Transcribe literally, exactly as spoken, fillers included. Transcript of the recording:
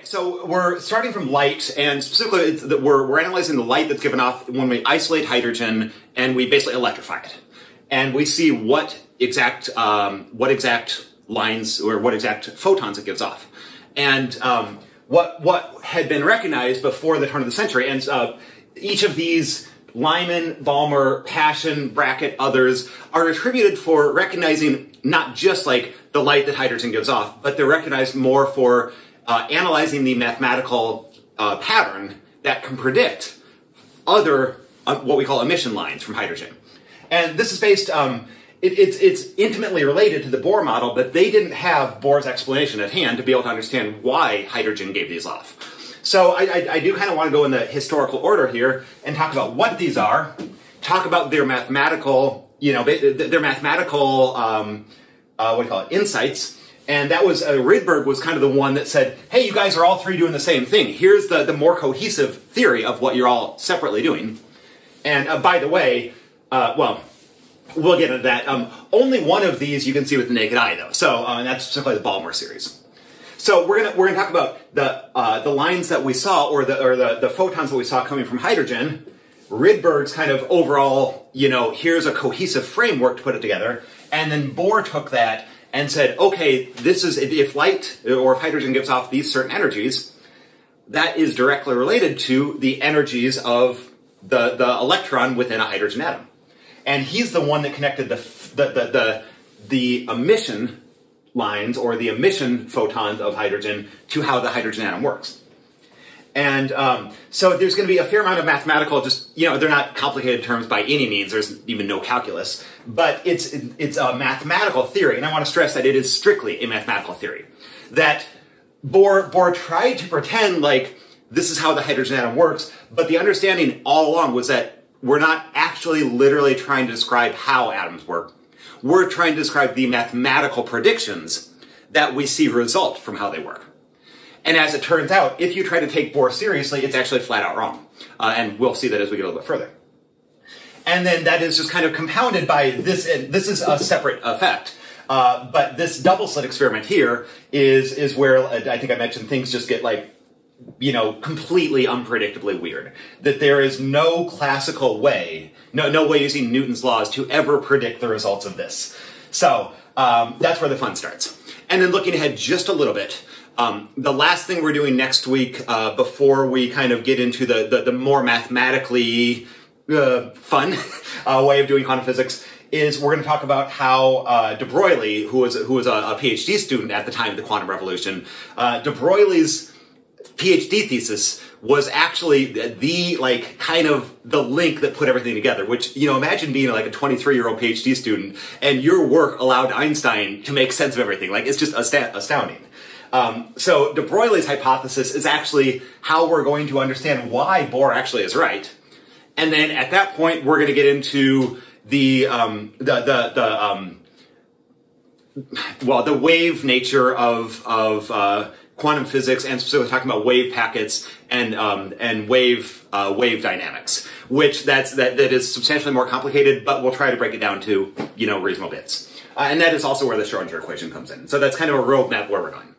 Okay, so we're starting from light, and specifically it's that we're, we're analyzing the light that's given off when we isolate hydrogen and we basically electrify it. And we see what exact, um, what exact lines or what exact photons it gives off. And um, what, what had been recognized before the turn of the century, and uh, each of these, Lyman, Balmer, Paschen, Brackett, others, are attributed for recognizing not just like the light that hydrogen gives off, but they're recognized more for uh, analyzing the mathematical uh, pattern that can predict other, uh, what we call emission lines from hydrogen. And this is based, um, it, it's, it's intimately related to the Bohr model, but they didn't have Bohr's explanation at hand to be able to understand why hydrogen gave these off. So I, I, I do kind of want to go in the historical order here and talk about what these are, talk about their mathematical, you know, their mathematical, um, uh, what do you call it, insights. And that was, uh, Rydberg was kind of the one that said, hey, you guys are all three doing the same thing. Here's the, the more cohesive theory of what you're all separately doing. And uh, by the way, uh, well, we'll get into that. Um, only one of these you can see with the naked eye, though. So uh, that's specifically the Balmer series. So we're gonna we're gonna talk about the uh, the lines that we saw, or the or the the photons that we saw coming from hydrogen. Rydberg's kind of overall, you know, here's a cohesive framework to put it together, and then Bohr took that and said, okay, this is if light or if hydrogen gives off these certain energies, that is directly related to the energies of the the electron within a hydrogen atom, and he's the one that connected the the the the, the emission lines or the emission photons of hydrogen to how the hydrogen atom works. And um, so there's going to be a fair amount of mathematical, just, you know, they're not complicated terms by any means, there's even no calculus, but it's, it's a mathematical theory, and I want to stress that it is strictly a mathematical theory. That Bohr, Bohr tried to pretend like this is how the hydrogen atom works, but the understanding all along was that we're not actually literally trying to describe how atoms work. We're trying to describe the mathematical predictions that we see result from how they work. And as it turns out, if you try to take Bohr seriously, it's actually flat out wrong. Uh, and we'll see that as we get a little bit further. And then that is just kind of compounded by this, and this is a separate effect. Uh, but this double slit experiment here is, is where, I think I mentioned, things just get like, you know, completely unpredictably weird. That there is no classical way, no, no way using Newton's laws to ever predict the results of this. So, um, that's where the fun starts. And then looking ahead just a little bit, um, the last thing we're doing next week, uh, before we kind of get into the, the, the more mathematically, uh, fun, uh, way of doing quantum physics, is we're going to talk about how, uh, de Broglie, who was, who was a, a PhD student at the time of the quantum revolution, uh, de Broglie's PhD thesis was actually the, the, like, kind of the link that put everything together, which, you know, imagine being like a twenty-three-year-old PhD student and your work allowed Einstein to make sense of everything. Like, it's just ast astounding. Um, so de Broglie's hypothesis is actually how we're going to understand why Bohr actually is right. And then at that point, we're going to get into the, um, the, the, the, um, well, the wave nature of, of, uh, quantum physics, and specifically talking about wave packets and um, and wave uh, wave dynamics, which that's that that is substantially more complicated, but we'll try to break it down to, you know, reasonable bits. Uh, and that is also where the Schrodinger equation comes in. So that's kind of a roadmap where we're going.